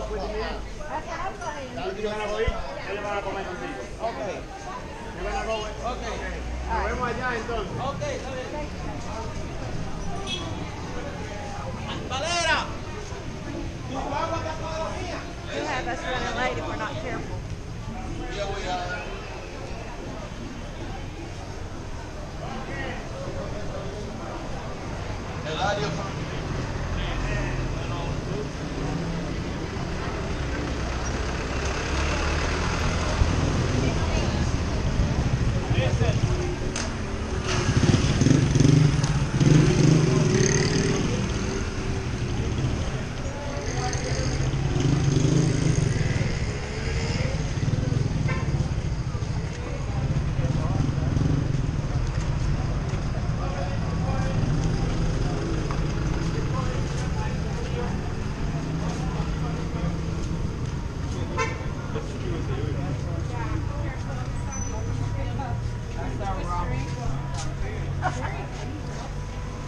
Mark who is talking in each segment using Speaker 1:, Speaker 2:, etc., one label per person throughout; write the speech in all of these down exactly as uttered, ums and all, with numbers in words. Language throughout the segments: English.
Speaker 1: You van a comer, ellos van a comer contigo. Ok. You van a go. Ok. Nos vemos allá entonces. Ok, está bien. Valera.
Speaker 2: You have us running late if we're not careful.
Speaker 1: Yeah, we are. Eladio.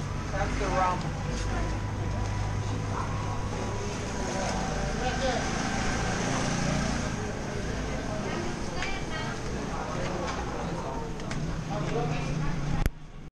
Speaker 1: That's the rum.